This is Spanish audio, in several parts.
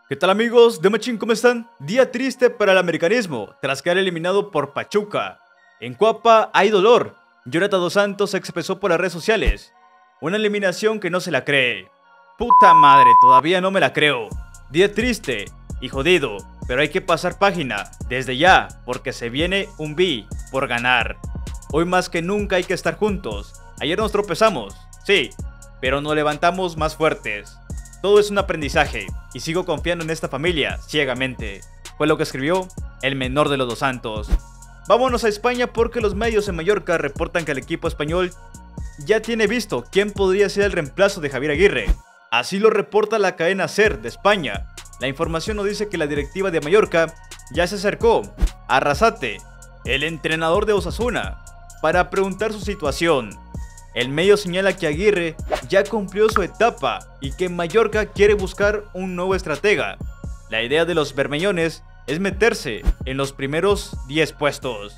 ¿Qué tal amigos de Machín? ¿Cómo están? Día triste para el americanismo, tras quedar eliminado por Pachuca. En Cuapa hay dolor. Jonathan Dos Santos se expresó por las redes sociales. Una eliminación que no se la cree. Puta madre, todavía no me la creo. Día triste y jodido, pero hay que pasar página, desde ya, porque se viene un B por ganar. Hoy más que nunca hay que estar juntos. Ayer nos tropezamos, sí, pero nos levantamos más fuertes. Todo es un aprendizaje, y sigo confiando en esta familia, ciegamente. Fue lo que escribió el menor de los Dos Santos. Vámonos a España porque los medios en Mallorca reportan que el equipo español ya tiene visto quién podría ser el reemplazo de Javier Aguirre. Así lo reporta la cadena SER de España. La información nos dice que la directiva de Mallorca ya se acercó a Arrasate, el entrenador de Osasuna, para preguntar su situación. El medio señala que Aguirre ya cumplió su etapa y que Mallorca quiere buscar un nuevo estratega. La idea de los bermellones es meterse en los primeros 10 puestos.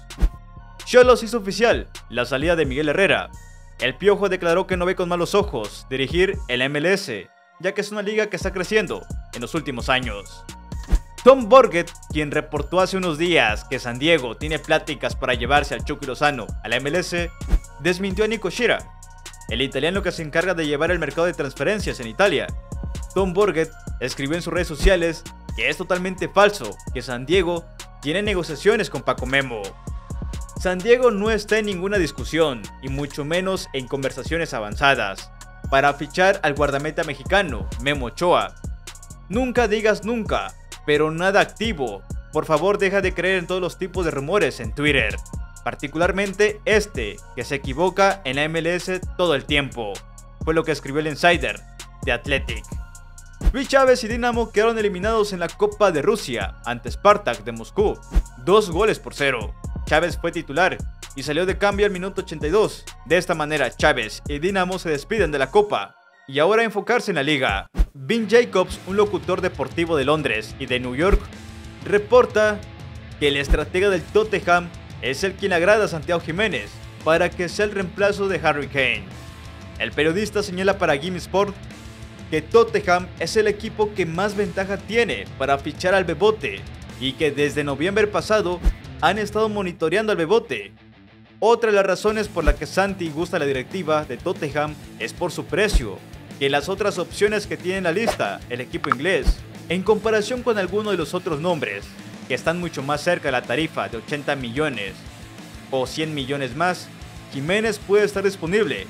Xolos hizo oficial la salida de Miguel Herrera. El Piojo declaró que no ve con malos ojos dirigir el MLS, ya que es una liga que está creciendo en los últimos años. Tom Borgett, quien reportó hace unos días que San Diego tiene pláticas para llevarse al Chucky Lozano a la MLS, desmintió a Nico Schira, el italiano que se encarga de llevar el mercado de transferencias en Italia. Tom Borgett escribió en sus redes sociales que es totalmente falso que San Diego tiene negociaciones con Paco Memo. San Diego no está en ninguna discusión, y mucho menos en conversaciones avanzadas, para fichar al guardameta mexicano, Memo Ochoa. Nunca digas nunca, pero nada activo. Por favor, deja de creer en todos los tipos de rumores en Twitter, particularmente este, que se equivoca en la MLS todo el tiempo. Fue lo que escribió el insider de Athletic. Luis Chávez y Dinamo quedaron eliminados en la Copa de Rusia ante Spartak de Moscú, 2-0. Chávez fue titular y salió de cambio al minuto 82. De esta manera, Chávez y Dinamo se despiden de la Copa y ahora enfocarse en la liga. Ben Jacobs, un locutor deportivo de Londres y de New York, reporta que el estratega del Tottenham es el quien agrada a Santiago Jiménez para que sea el reemplazo de Harry Kane. El periodista señala para Gimme Sport que Tottenham es el equipo que más ventaja tiene para fichar al Bebote y que desde noviembre pasado han estado monitoreando al Bebote. Otra de las razones por la que Santi gusta a la directiva de Tottenham es por su precio, que las otras opciones que tiene en la lista el equipo inglés. En comparación con algunos de los otros nombres, que están mucho más cerca de la tarifa de 80 millones o 100 millones más, Jiménez puede estar disponible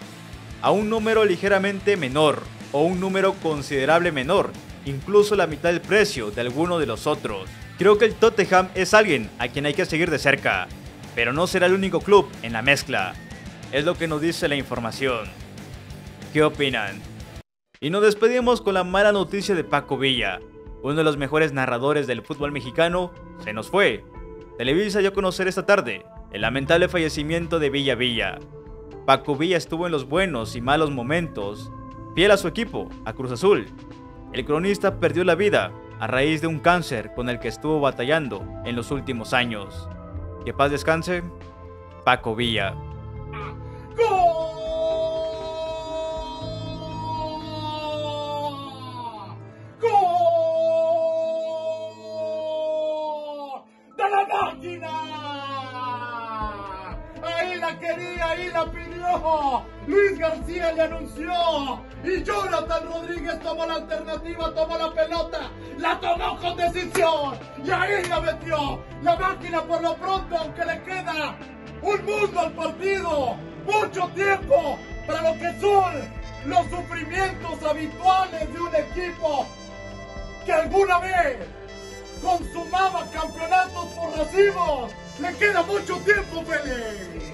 a un número ligeramente menor o un número considerable menor, incluso la mitad del precio de alguno de los otros. Creo que el Tottenham es alguien a quien hay que seguir de cerca, pero no será el único club en la mezcla. Es lo que nos dice la información. ¿Qué opinan? Y nos despedimos con la mala noticia de Paco Villa. Uno de los mejores narradores del fútbol mexicano se nos fue. Televisa dio a conocer esta tarde el lamentable fallecimiento de Villa. Paco Villa estuvo en los buenos y malos momentos, fiel a su equipo, a Cruz Azul. El cronista perdió la vida a raíz de un cáncer con el que estuvo batallando en los últimos años. Que paz descanse, Paco Villa. Ahí la quería, ahí la pidió. Luis García le anunció. Y Jonathan Rodríguez tomó la alternativa, tomó la pelota, la tomó con decisión. Y ahí la metió. La máquina por lo pronto, aunque le queda un mundo al partido. Mucho tiempo para lo que son los sufrimientos habituales de un equipo que alguna vez consumaba campeonatos por racimos. Le queda mucho tiempo, Félix.